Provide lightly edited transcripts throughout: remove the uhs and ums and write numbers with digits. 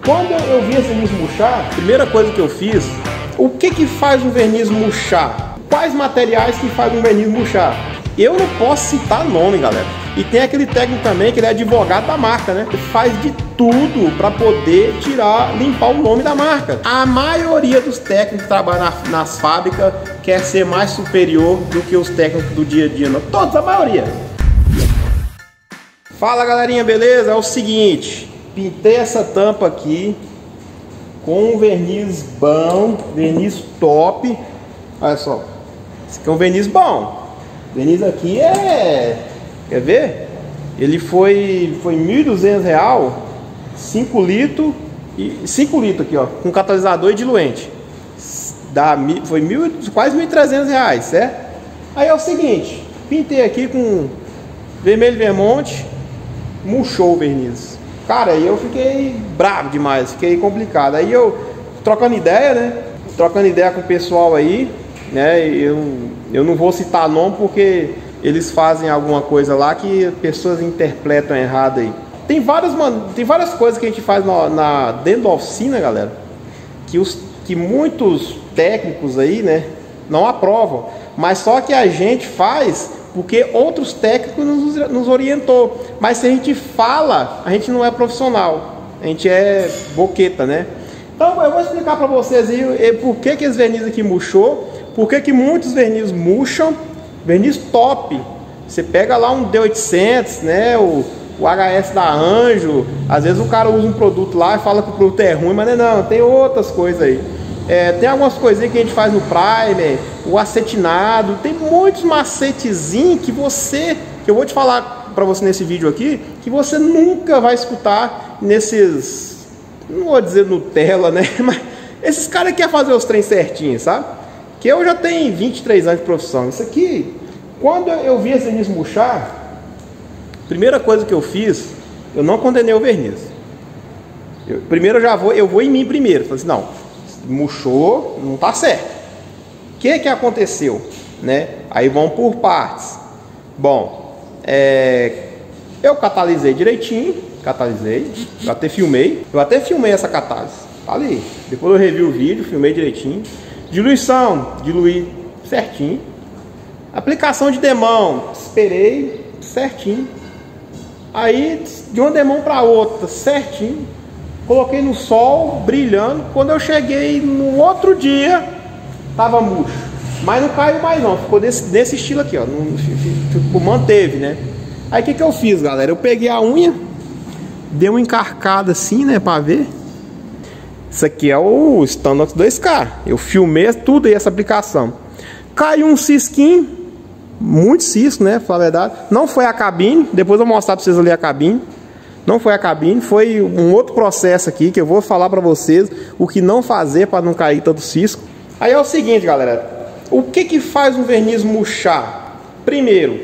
Quando eu vi esse verniz murchar, a primeira coisa que eu fiz, o que faz um verniz murchar? Quais materiais que fazem um verniz murchar? Eu não posso citar nome, galera. E tem aquele técnico também que ele é advogado da marca, né? Ele faz de tudo para poder limpar o nome da marca. A maioria dos técnicos que trabalham nas fábricas quer ser mais superior do que os técnicos do dia a dia. Não. Todos, a maioria. Fala, galerinha, beleza? É o seguinte, pintei essa tampa aqui com um verniz bom, verniz top. Olha só, esse aqui é um verniz bom. O verniz aqui quer ver? Ele foi R$1.200, 5 litros e 5 litros aqui, ó, com catalisador e diluente. Foi quase R$1.300, certo? Aí é o seguinte, pintei aqui com vermelho Vermonte, murchou o verniz. Cara, aí eu fiquei bravo demais, fiquei complicado. Aí eu, trocando ideia, né? Trocando ideia com o pessoal aí, né? Eu não vou citar nome porque eles fazem alguma coisa lá que pessoas interpretam errado aí. Tem várias coisas que a gente faz dentro da oficina, galera, que muitos técnicos aí, né, não aprovam. Mas só que a gente faz porque outros técnicos nos orientou. Mas se a gente fala, a gente não é profissional, a gente é boqueta, né? Então eu vou explicar para vocês aí por que esse verniz aqui murchou, por que muitos vernizes murcham. Verniz top, você pega lá um D800, né, o HS da Anjo. Às vezes o cara usa um produto lá e fala que o produto é ruim, mas não, tem outras coisas aí. Tem algumas coisinhas que a gente faz no primer, o acetinado, tem muitos macetezinhos que eu vou te falar para você nesse vídeo aqui, que você nunca vai escutar nesses, não vou dizer Nutella, né, mas esses caras que querem fazer os trem certinhos, sabe? Que eu já tenho 23 anos de profissão. Isso aqui, quando eu vi esse verniz murchar, a primeira coisa que eu fiz, eu não condenei o verniz. Primeiro eu vou em mim primeiro. Falei assim, não, murchou, não tá certo. O que aconteceu, né? Aí vão por partes. Bom, eu catalisei direitinho, eu até filmei essa catálise, tá ali. Depois eu revi o vídeo, filmei direitinho. Diluição, diluí certinho. Aplicação de demão, esperei certinho. Aí de uma demão para outra, certinho. Coloquei no sol, brilhando. Quando eu cheguei no outro dia, tava murcho. Mas não caiu mais não, ficou desse estilo aqui, ó. Manteve, né? Aí o que eu fiz, galera? Eu peguei a unha, dei uma encarcada assim, né, para ver. Isso aqui é o Stanox 2K. Eu filmei tudo aí, essa aplicação. Caiu um cisquinho, muito cisco, né? Pra falar a verdade. Não foi a cabine. Depois eu vou mostrar pra vocês ali a cabine. Não foi a cabine, foi um outro processo aqui que eu vou falar pra vocês o que não fazer para não cair tanto cisco. Aí é o seguinte, galera. O que faz um verniz murchar? Primeiro,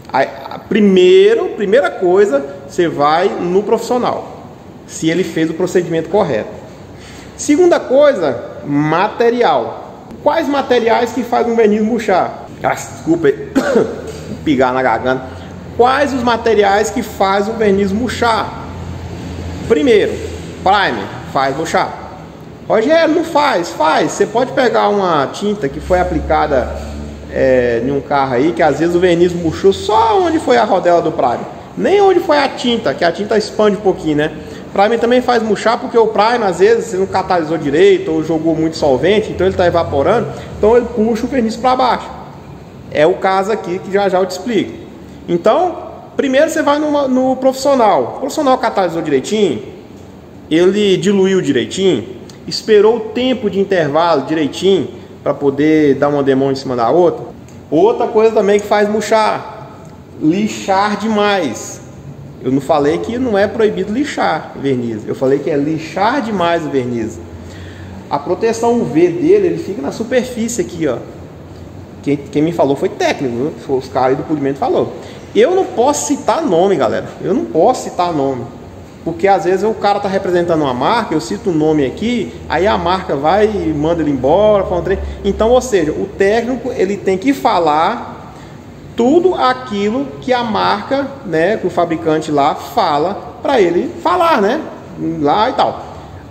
primeira coisa, você vai no profissional, se ele fez o procedimento correto. Segunda coisa, material. Quais materiais que fazem um verniz murchar? Desculpa aí, pigar na garganta. Quais os materiais que fazem o verniz murchar? Primeiro, primer, faz murchar. Rogério, não faz. Você pode pegar uma tinta que foi aplicada em um carro aí, que às vezes o verniz murchou só onde foi a rodela do primer, nem onde foi a tinta, que a tinta expande um pouquinho, né? Primer também faz murchar porque o primer às vezes você não catalisou direito ou jogou muito solvente, então ele está evaporando, então ele puxa o verniz para baixo. É o caso aqui que já eu te explico. Então, primeiro você vai no profissional. O profissional catalisou direitinho, ele diluiu direitinho, esperou o tempo de intervalo direitinho para poder dar uma demão em cima da outra. Outra coisa também que faz murchar, lixar demais. Eu não falei que não é proibido lixar o verniz, eu falei que é lixar demais o verniz. A proteção UV dele, ele fica na superfície aqui, ó. Quem me falou foi técnico, viu? Foi os caras aí do polimento falou. Eu não posso citar nome, galera. Eu não posso citar nome. Porque às vezes o cara tá representando uma marca, eu cito um nome aqui, aí a marca vai e manda ele embora. Então, ou seja, o técnico ele tem que falar tudo aquilo que a marca, né, que o fabricante lá fala para ele falar, né? Lá e tal.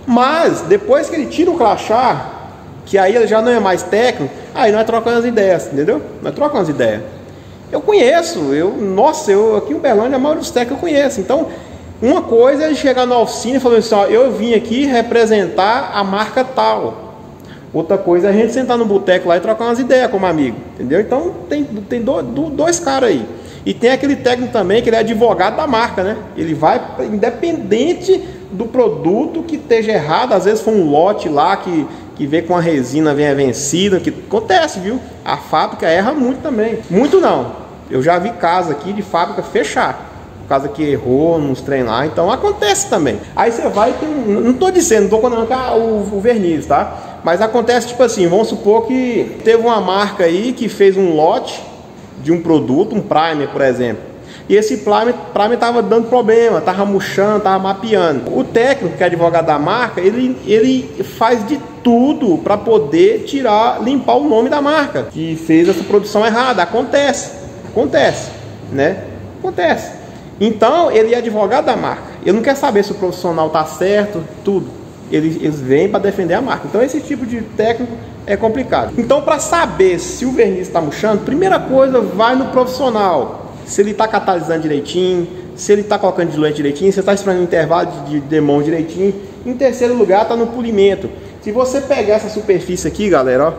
Mas depois que ele tira o crachá, que aí ele já não é mais técnico, aí nós trocamos as ideias, entendeu? Nós trocamos as ideias. Eu conheço, eu aqui em Uberlândia a maioria dos técnicos eu conheço. Então, uma coisa é ele chegar na oficina e falar assim, ó, eu vim aqui representar a marca tal. Outra coisa é a gente sentar no boteco lá e trocar umas ideias como amigo, entendeu? Então tem dois caras aí. E tem aquele técnico também que ele é advogado da marca, né? Ele vai, independente do produto que esteja errado, às vezes foi um lote lá que vê com a resina vencida, que acontece, viu? A fábrica erra muito também. Muito não. Eu já vi casa aqui de fábrica fechar. Casa que errou nos trem lá, então acontece também. Aí você vai ter não tô dizendo, não tô condenando o verniz, tá? Mas acontece tipo assim, vamos supor que teve uma marca aí que fez um lote de um produto, um primer, por exemplo. E esse primer estava dando problema, estava murchando, estava mapeando. O técnico, que é advogado da marca, ele faz de tudo para poder limpar o nome da marca que fez essa produção errada. Acontece, né? Acontece. Então, ele é advogado da marca. Ele não quer saber se o profissional está certo, tudo. Eles vêm para defender a marca. Então, esse tipo de técnico é complicado. Então, para saber se o verniz está murchando, primeira coisa, vai no profissional. Se ele está catalisando direitinho, se ele está colocando diluente direitinho, se está esperando um intervalo de demão direitinho. Em terceiro lugar, está no polimento. Se você pegar essa superfície aqui, galera, ó,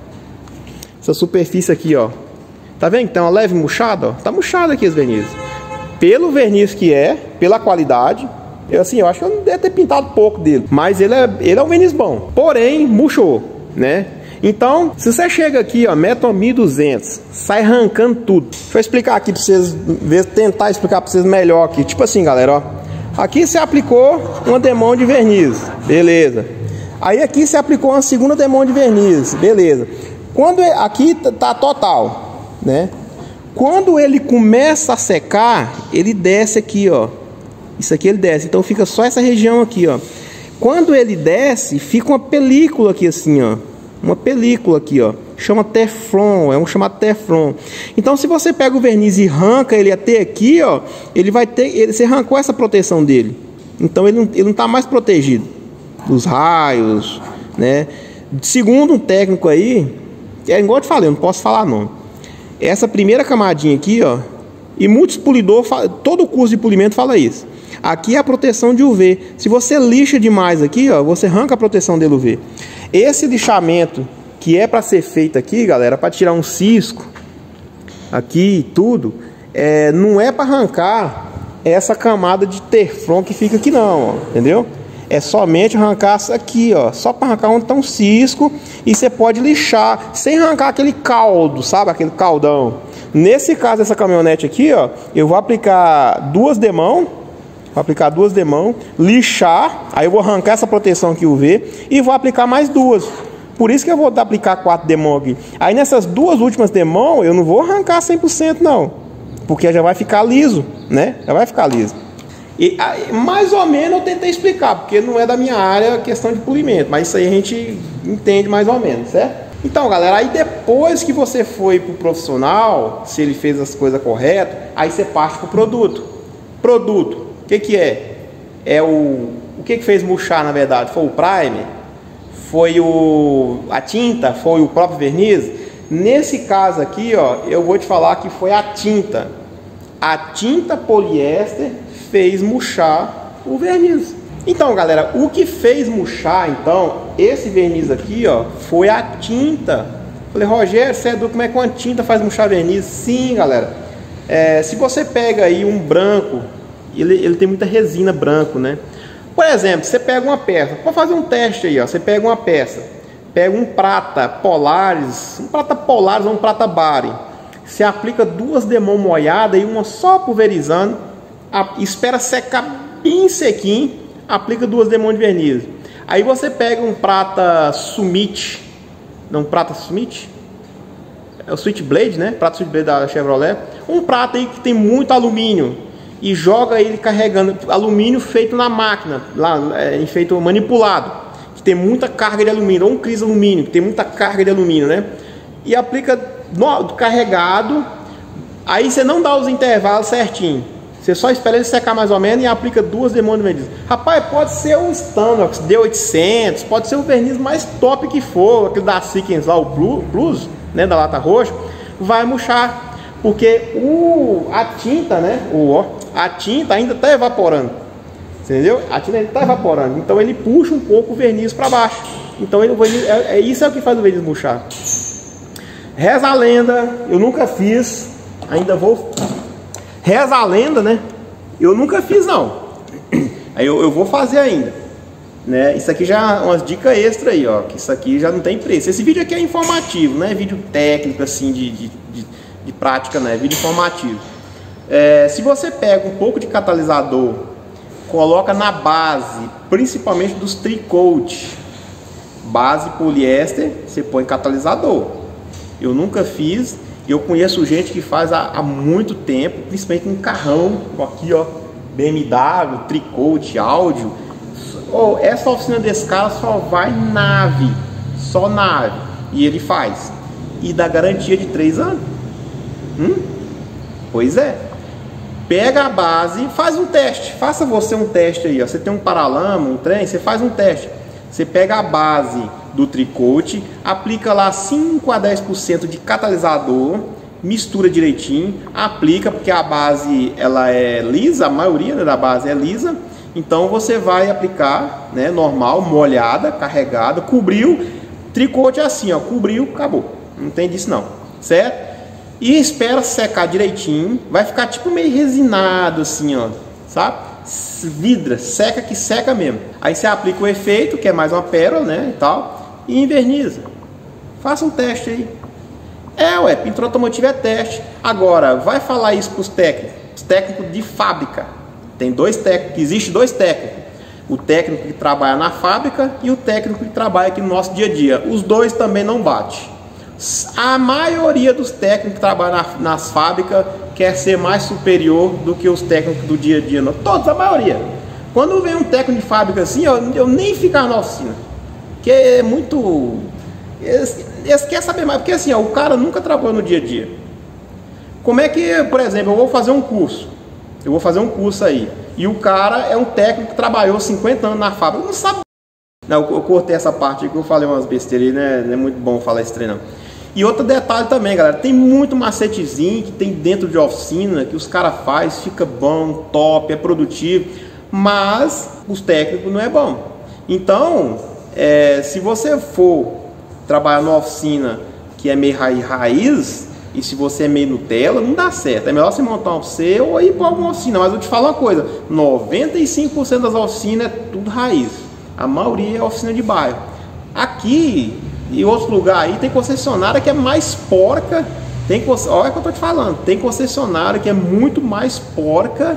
essa superfície aqui, ó, tá vendo que tem uma leve murchada, ó? Tá murchado aqui os vernizes. Pelo verniz que é, pela qualidade, eu acho que eu não deve ter pintado pouco dele, mas ele é um verniz bom. Porém, murchou, né? Então, se você chega aqui, ó, mete um 1200, sai arrancando tudo. Deixa eu explicar aqui para vocês, tentar explicar para vocês melhor aqui. Tipo assim, galera, ó. Aqui você aplicou uma demão de verniz, beleza. Aí aqui você aplicou uma segunda demão de verniz, beleza. Aqui tá total, né? Quando ele começa a secar, ele desce aqui, ó. Isso aqui ele desce, então fica só essa região aqui, ó. Quando ele desce, fica uma película aqui assim, ó. Uma película aqui, ó, chama teflon, é um chamado teflon. Então, se você pega o verniz e arranca ele até aqui, ó, você arrancou essa proteção dele. Então, ele não está mais protegido dos raios, né? Segundo um técnico aí, é igual eu te falei, eu não posso falar não. Essa primeira camadinha aqui, ó, e muitos polidores, todo o curso de polimento fala isso. Aqui é a proteção de UV. Se você lixa demais aqui, ó, você arranca a proteção de UV. Esse lixamento que é para ser feito aqui, galera, para tirar um cisco aqui e tudo, não é para arrancar essa camada de teflon que fica aqui não, ó, entendeu? É somente arrancar isso aqui, ó, só para arrancar onde está um cisco, e você pode lixar sem arrancar aquele caldo, sabe, aquele caldão. Nesse caso dessa caminhonete aqui, ó, eu vou aplicar duas demãos. Vou aplicar duas demãos, lixar, aí eu vou arrancar essa proteção aqui UV e vou aplicar mais duas. Por isso que eu vou aplicar 4 demãos aqui. Aí nessas duas últimas demãos eu não vou arrancar 100% não, porque já vai ficar liso, né? Já vai ficar liso. E aí, mais ou menos eu tentei explicar, porque não é da minha área a questão de polimento, mas isso aí a gente entende mais ou menos, certo? Então, galera, aí depois que você foi pro profissional, se ele fez as coisas corretas, aí você parte pro produto. Produto. O que é? O que fez murchar, na verdade? Foi o primer? Foi a tinta? Foi o próprio verniz? Nesse caso aqui, ó, eu vou te falar que foi a tinta. A tinta poliéster fez murchar o verniz. Então, galera, o que fez murchar, então, esse verniz aqui, ó, foi a tinta. Falei, Rogério, você é doido, como é que uma tinta faz murchar verniz? Sim, galera. Se você pega aí um branco, ele tem muita resina branco, né? Por exemplo, você pega uma peça, pode fazer um teste aí, ó. Você pega uma peça, pega um prata Polaris ou um prata Bari. Você aplica duas demãos molhadas e uma só pulverizando, espera secar bem sequinho, aplica duas demãos de verniz. Aí você pega um prata Summit, não, prata Summit? É o Switchblade, né? Prata Switchblade da Chevrolet. Um prata aí que tem muito alumínio. E joga ele carregando alumínio feito na máquina, lá, feito manipulado, que tem muita carga de alumínio, ou um cris alumínio, que tem muita carga de alumínio, né? E aplica carregado, aí você não dá os intervalos certinho. Você só espera ele secar mais ou menos e aplica 2 demônios de verniz. Rapaz, pode ser o Stanox D800, pode ser o verniz mais top que for, aquele da Sikkens lá, o Plus, né, da lata roxa, vai murchar, porque a tinta, né, a tinta ainda está evaporando, entendeu? A tinta ainda está evaporando, então ele puxa um pouco o verniz para baixo. Então ele, isso é o que faz o verniz murchar. Reza a lenda, eu nunca fiz, ainda vou... Reza a lenda, né? Eu nunca fiz, não. Aí eu vou fazer ainda, né? Isso aqui já é umas dicas extra aí, ó. Que isso aqui já não tem preço. Esse vídeo aqui é informativo, não é vídeo técnico, assim, de prática, né? É vídeo informativo. Se você pega um pouco de catalisador, coloca na base, principalmente dos tricoat, base poliéster, você põe catalisador. Eu nunca fiz. Eu conheço gente que faz há muito tempo, principalmente em carrão, aqui ó, BMW, tricoat, áudio. Essa oficina desse cara só vai nave, só nave, e ele faz, e dá garantia de 3 anos. Pois é, pega a base, faz um teste, faça você um teste aí, ó. Você tem um paralama, um trem, você faz um teste. Você pega a base do tricoat, aplica lá 5 a 10% de catalisador, mistura direitinho, aplica, porque a base ela é lisa, a maioria, né, da base é lisa, então você vai aplicar, né, normal, molhada, carregada, cobriu, tricoat é assim, ó, cobriu, acabou, não tem disso não, certo? E espera secar direitinho, vai ficar tipo meio resinado assim, ó, sabe? Vidra, seca que seca mesmo. Aí você aplica o efeito, que é mais uma pérola, né, e tal, e inverniza. Faça um teste aí. Pintura automotiva é teste. Agora, vai falar isso para os técnicos de fábrica. Tem 2 técnicos, existe 2 técnicos. O técnico que trabalha na fábrica e o técnico que trabalha aqui no nosso dia a dia. Os 2 também não batem. A maioria dos técnicos que trabalham nas fábricas quer ser mais superior do que os técnicos do dia a dia. Não. Todos, a maioria. Quando vem um técnico de fábrica assim, eu nem fico na oficina. Que é muito... Eles querem saber mais. Porque assim, ó, o cara nunca trabalhou no dia a dia. Como é que, por exemplo, eu vou fazer um curso. Eu vou fazer um curso aí. E o cara é um técnico que trabalhou 50 anos na fábrica. Não sabe. Não, eu cortei essa parte aí que eu falei umas besteiras aí, né? Não é muito bom falar esse trem, não. E outro detalhe também, galera, tem muito macetezinho que tem dentro de oficina, que os caras fazem, fica bom, top, é produtivo, mas os técnicos não é bom. Então, se você for trabalhar numa oficina que é meio raiz, e se você é meio Nutella, não dá certo. É melhor você montar uma você ou ir para alguma oficina. Mas eu te falo uma coisa, 95% das oficinas é tudo raiz. A maioria é oficina de bairro. Aqui e outros lugares aí tem concessionária que é mais porca. Olha o que eu tô te falando. Tem concessionária que é muito mais porca,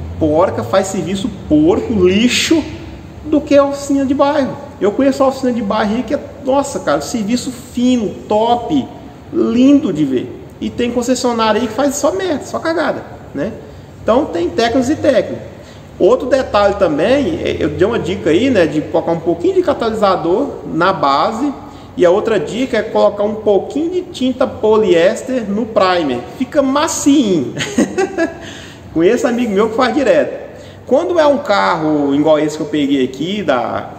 faz serviço porco, lixo, do que a oficina de bairro. Eu conheço a oficina de bairro aí que é, nossa, cara, serviço fino, top, lindo de ver. E tem concessionária aí que faz só merda, só cagada, né? Então tem técnicos e técnicos. Outro detalhe também, eu dei uma dica aí, né, de colocar um pouquinho de catalisador na base. E a outra dica é colocar um pouquinho de tinta poliéster no primer. Fica macio. Conheço amigo meu que faz direto. Quando é um carro igual esse que eu peguei aqui, da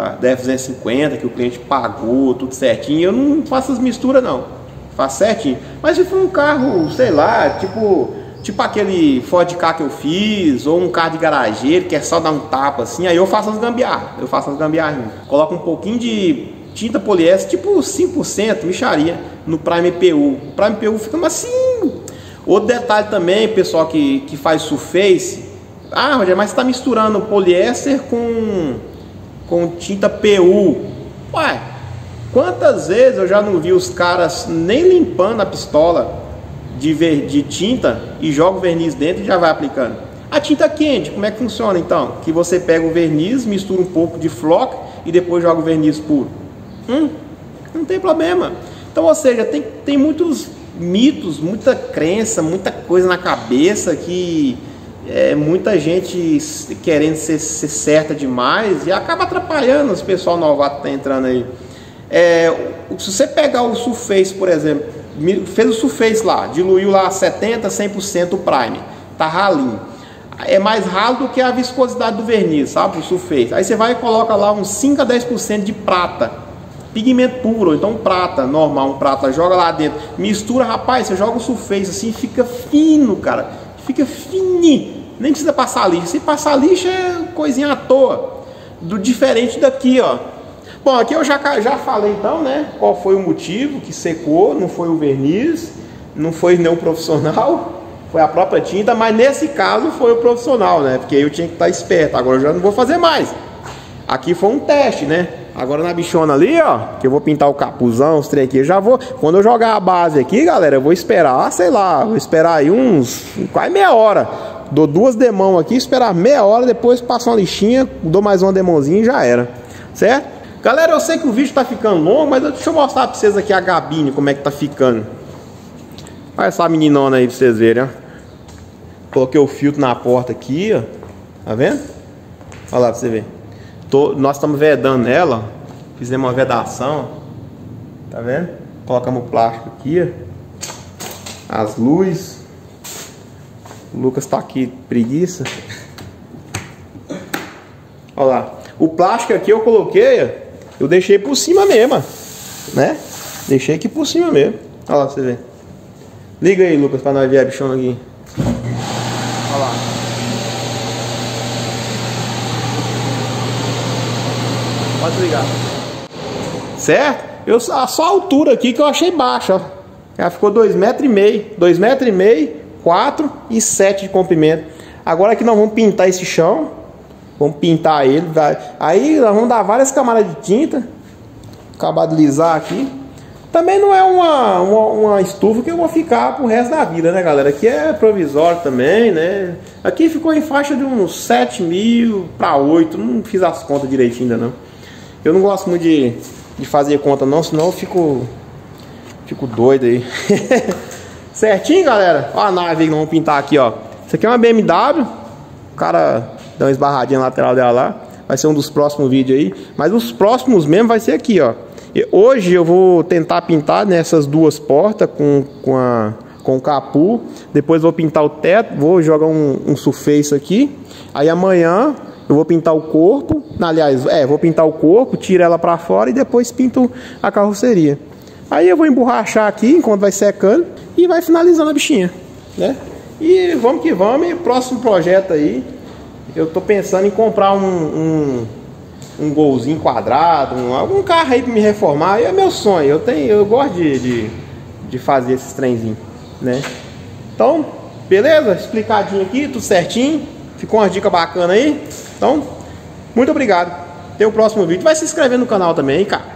F250, que o cliente pagou, tudo certinho, eu não faço as misturas não. Faço certinho. Mas se for um carro, sei lá, tipo aquele Ford Ka que eu fiz, ou um carro de garageiro, que é só dar um tapa assim, aí eu faço as gambiarras. Coloco um pouquinho de tinta poliéster, tipo 5%, mixaria, no Primer PU. O Primer PU fica macio. Outro detalhe também, pessoal que faz surface. Ah, Rogério, mas você está misturando poliéster com tinta PU. Ué, quantas vezes eu já não vi os caras nem limpando a pistola de tinta e joga o verniz dentro e já vai aplicando. A tinta quente, como é que funciona então? Que você pega o verniz, mistura um pouco de floco e depois joga o verniz puro. Não tem problema. Então, ou seja, tem muitos mitos, muita crença, muita coisa na cabeça que muita gente querendo ser certa demais e acaba atrapalhando os pessoal novato que tá entrando aí. Se você pegar o Surface, por exemplo, fez o Surface lá, diluiu lá 70%, 100% o Primer, tá ralinho. é mais ralo do que a viscosidade do verniz, sabe? O sulfate. Aí você vai e coloca lá uns 5 a 10% de prata, pigmento puro, ou então prata normal, um prata, joga lá dentro, mistura, rapaz, você joga o sulfate assim, fica fino, cara, fica fininho, nem precisa passar lixa. Se passar lixa é coisinha à toa, diferente daqui, ó. Bom, aqui eu já falei então, né, qual foi o motivo que secou, não foi o verniz, não foi nenhum profissional, foi a própria tinta, mas nesse caso foi o profissional, né? Porque eu tinha que estar esperto. Agora eu já não vou fazer mais. Aqui foi um teste, né? Agora na bichona ali, ó, que eu vou pintar o capuzão, os trem aqui, eu já vou. Quando eu jogar a base aqui, galera, eu vou esperar, sei lá, vou esperar aí uns quase meia hora. Dou 2 demãos aqui, esperar meia hora, depois passo uma lixinha, dou mais uma demãozinha e já era. Certo? Galera, eu sei que o vídeo tá ficando longo, mas deixa eu mostrar pra vocês aqui a gabine, como é que tá ficando. Olha essa meninona aí pra vocês verem, ó. Coloquei o filtro na porta aqui, ó. Tá vendo? Olha lá pra você ver. Nós estamos vedando ela, ó. Fizemos uma vedação, ó. Tá vendo? Colocamos o plástico aqui, ó. As luzes. O Lucas tá aqui, preguiça. Olha lá. O plástico aqui eu coloquei, ó. Eu deixei por cima mesmo, né? Deixei aqui por cima mesmo. Olha lá pra você ver. Liga aí, Lucas, pra nós ver a bichona aqui. Olha lá. Pode ligar. Certo? Só a altura aqui que eu achei baixa, ó. Ela ficou 2,5 metros. 2,5 metros, 4 e 7 de comprimento. Agora que nós vamos pintar esse chão. Vamos pintar ele. Aí nós vamos dar várias camadas de tinta. Acabar de lisar aqui. Também não é uma estufa que eu vou ficar pro resto da vida, né, galera? Aqui é provisório também, né? Aqui ficou em faixa de uns 7 mil para 8. Não fiz as contas direitinho ainda, não. Eu não gosto muito de fazer conta, não. Senão eu fico doido aí. Certinho, galera? Ó a nave aí que vamos pintar aqui, ó. Isso aqui é uma BMW. O cara dá uma esbarradinha na lateral dela lá. Vai ser um dos próximos vídeos aí. Mas os próximos mesmo vai ser aqui, ó. Hoje eu vou tentar pintar nessas 2 portas com o capu. Depois vou pintar o teto. Vou jogar um sulfate aqui. Aí amanhã eu vou pintar o corpo. Aliás, vou pintar o corpo, tiro ela pra fora e depois pinto a carroceria. Aí eu vou emborrachar aqui enquanto vai secando e vai finalizando a bichinha, né? E vamos que vamos. E próximo projeto aí, eu tô pensando em comprar um golzinho quadrado, algum carro aí pra me reformar. É meu sonho, eu gosto de fazer esses trenzinhos, né? Então, beleza? Explicadinho aqui, tudo certinho. Ficou uma dica bacana aí. Então, muito obrigado. Até o próximo vídeo. Vai se inscrever no canal também, hein, cara.